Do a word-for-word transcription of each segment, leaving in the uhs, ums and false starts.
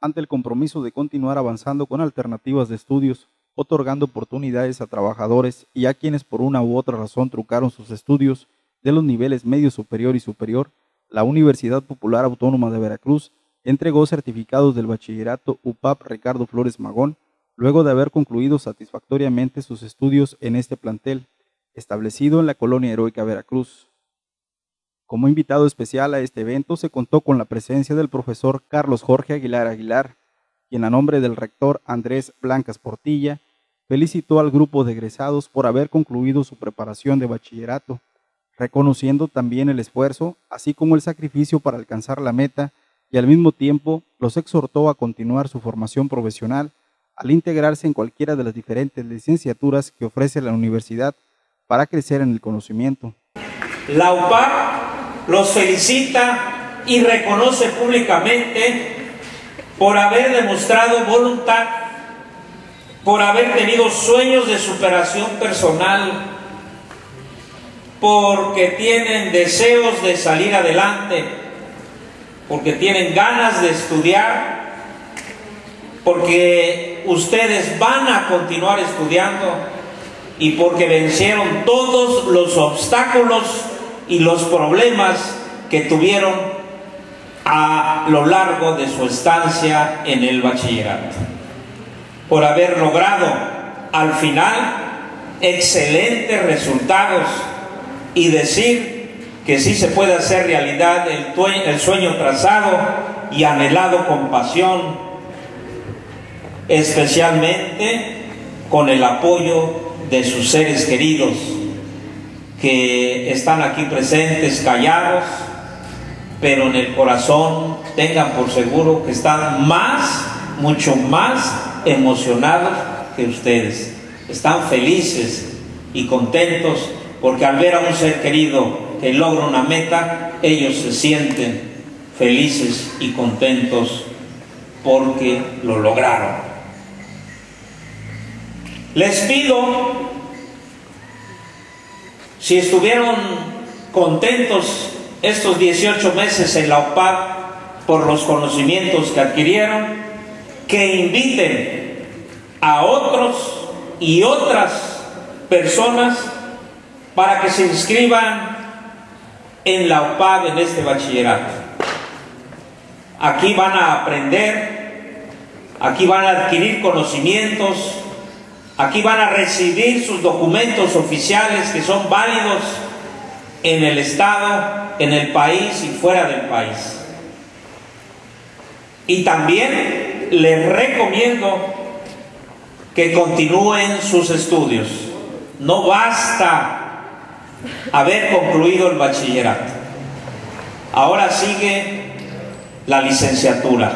ante el compromiso de continuar avanzando con alternativas de estudios, otorgando oportunidades a trabajadores y a quienes por una u otra razón trucaron sus estudios de los niveles medio superior y superior, la Universidad Popular Autónoma de Veracruz entregó certificados del bachillerato U P A P Ricardo Flores Magón, luego de haber concluido satisfactoriamente sus estudios en este plantel, establecido en la Colonia Heroica Veracruz. Como invitado especial a este evento se contó con la presencia del profesor Carlos Jorge Aguilar Aguilar, quien a nombre del rector Andrés Blancas Portilla, felicitó al grupo de egresados por haber concluido su preparación de bachillerato, reconociendo también el esfuerzo, así como el sacrificio para alcanzar la meta, y al mismo tiempo los exhortó a continuar su formación profesional al integrarse en cualquiera de las diferentes licenciaturas que ofrece la universidad para crecer en el conocimiento. La U P A P los felicita y reconoce públicamente por haber demostrado voluntad, por haber tenido sueños de superación personal, porque tienen deseos de salir adelante, porque tienen ganas de estudiar, porque ustedes van a continuar estudiando y porque vencieron todos los obstáculos y los problemas que tuvieron a lo largo de su estancia en el bachillerato, por haber logrado al final excelentes resultados y decir que sí se puede hacer realidad el, el sueño trazado y anhelado con pasión, especialmente con el apoyo de sus seres queridos que están aquí presentes, callados, pero en el corazón tengan por seguro que están más, mucho más emocionados que ustedes. Están felices y contentos porque al ver a un ser querido que logra una meta, ellos se sienten felices y contentos porque lo lograron. Les pido, si estuvieron contentos estos dieciocho meses en la U P A P por los conocimientos que adquirieron, que inviten a otros y otras personas para que se inscriban en la U P A P en este bachillerato. Aquí van a aprender, aquí van a adquirir conocimientos, aquí van a recibir sus documentos oficiales que son válidos en el estado, en el país y fuera del país. Y también les recomiendo que continúen sus estudios. No basta haber concluido el bachillerato. Ahora sigue la licenciatura.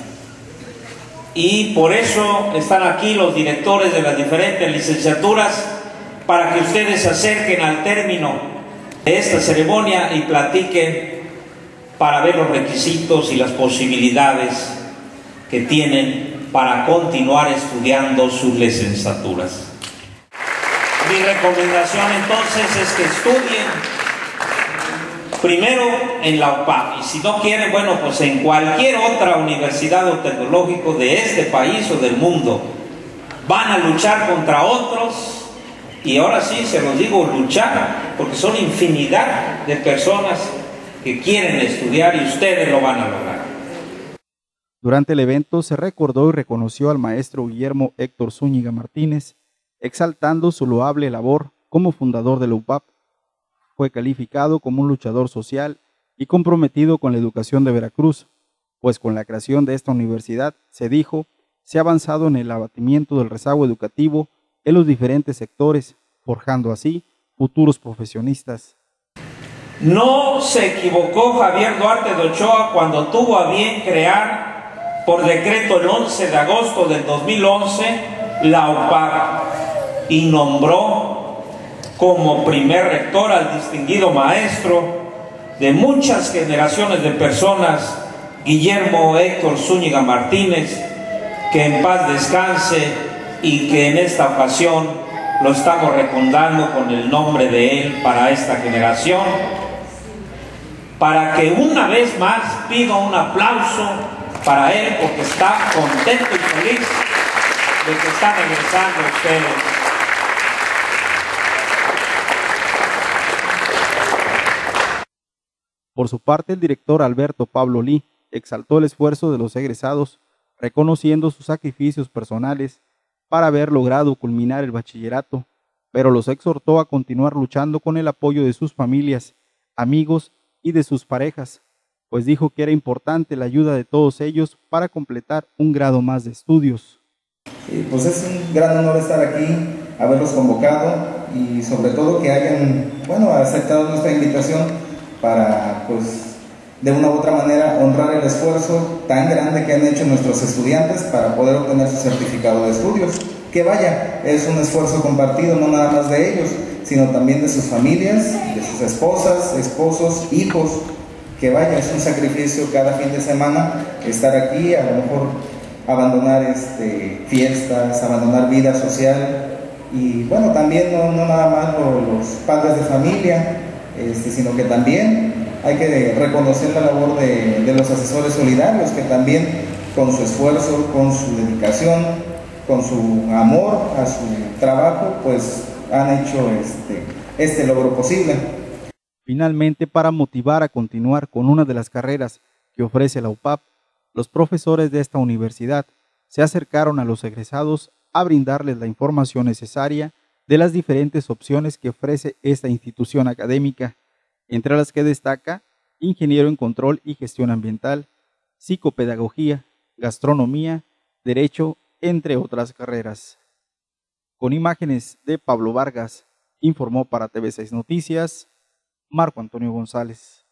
Y por eso están aquí los directores de las diferentes licenciaturas para que ustedes se acerquen al término de esta ceremonia y platiquen para ver los requisitos y las posibilidades que tienen para continuar estudiando sus licenciaturas. Mi recomendación entonces es que estudien primero en la U P A P y si no quieren, bueno, pues en cualquier otra universidad o tecnológico de este país o del mundo. Van a luchar contra otros. Y ahora sí, se los digo, luchar, porque son infinidad de personas que quieren estudiar y ustedes lo van a lograr. Durante el evento se recordó y reconoció al maestro Guillermo Héctor Zúñiga Martínez, exaltando su loable labor como fundador de la U P A P. Fue calificado como un luchador social y comprometido con la educación de Veracruz, pues con la creación de esta universidad, se dijo, se ha avanzado en el abatimiento del rezago educativo en los diferentes sectores, forjando así futuros profesionistas. No se equivocó Javier Duarte de Ochoa cuando tuvo a bien crear, por decreto el once de agosto del dos mil once, la U P A P y nombró como primer rector al distinguido maestro de muchas generaciones de personas, Guillermo Héctor Zúñiga Martínez, que en paz descanse y que en esta ocasión lo estamos recordando con el nombre de él para esta generación, para que una vez más pido un aplauso para él porque está contento y feliz de que están egresando ustedes. Por su parte, el director Alberto Pablo Lee exaltó el esfuerzo de los egresados, reconociendo sus sacrificios personales para haber logrado culminar el bachillerato, pero los exhortó a continuar luchando con el apoyo de sus familias, amigos y de sus parejas, pues dijo que era importante la ayuda de todos ellos para completar un grado más de estudios. Sí, pues es un gran honor estar aquí, haberlos convocado y sobre todo que hayan, bueno, aceptado nuestra invitación para, pues, de una u otra manera honrar el esfuerzo tan grande que han hecho nuestros estudiantes para poder obtener su certificado de estudios. Que vaya, es un esfuerzo compartido, no nada más de ellos, sino también de sus familias, de sus esposas, esposos, hijos. Que vaya, es un sacrificio cada fin de semana estar aquí, a lo mejor abandonar este, fiestas, abandonar vida social y bueno, también no, no nada más los, los padres de familia, este, sino que también hay que reconocer la labor de, de los asesores solidarios que también con su esfuerzo, con su dedicación, con su amor a su trabajo, pues han hecho este, este logro posible. Finalmente, para motivar a continuar con una de las carreras que ofrece la U P A P, los profesores de esta universidad se acercaron a los egresados a brindarles la información necesaria de las diferentes opciones que ofrece esta institución académica, entre las que destaca ingeniero en control y gestión ambiental, psicopedagogía, gastronomía, derecho, entre otras carreras. Con imágenes de Pablo Vargas, informó para T V seis Noticias, Marco Antonio González.